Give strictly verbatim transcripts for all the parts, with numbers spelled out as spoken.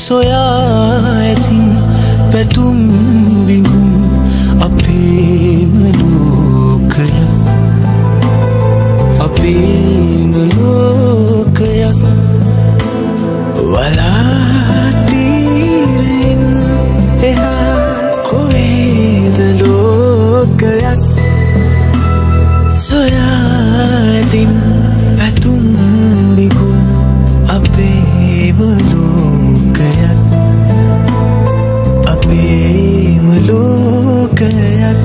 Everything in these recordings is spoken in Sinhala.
සොයා ඇතින් පැතුම් බිඟුම් අපේම ලෝකයක් අපේම ලෝකයක් වලාතීරෙන් එහා කොහෙද ලෝකයක් සොයා ඇතින් පැතුම් බිඟුම් අපේම ලෝකයක් අපේම ලෝකයක්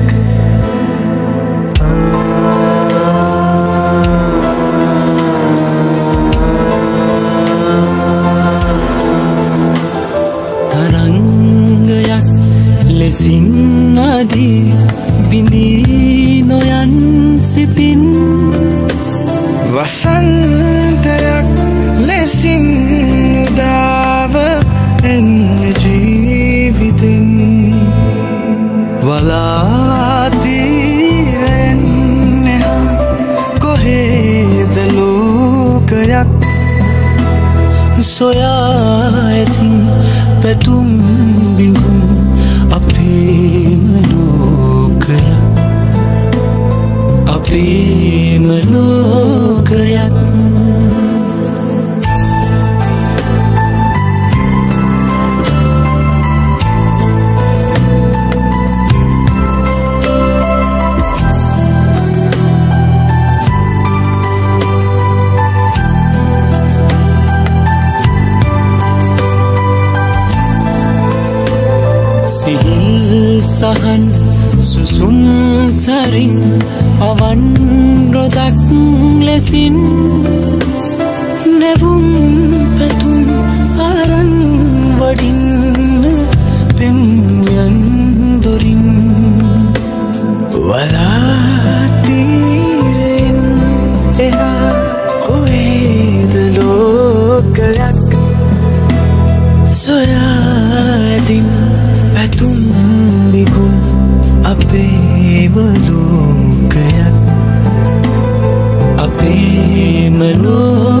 තරංගයක් ලෙසින් අදී බිඳී නොයන් සිතින් වසන්තයක් ලෙසින් උදාව එන්න ජීවිතෙන් වලාතීරෙන් එහා කොහෙද ලෝකයක් සොයා ඇතින් පැතුම් බිඟුම් අපේම ලෝකයක් අපේම ලෝකයක් සහන් සුසුම් සරින් පවන් රොදක් ලෙසින් නැවුම් පැතුම් අරන් වඩින්න පෙම්යන් දොරින් වලාතීරෙන් එහා කොහෙද ලෝකයක් සොයා ඇතින් පැතුම් බිඟුම් අපේම ලෝකයක් අපේම ලෝකයක්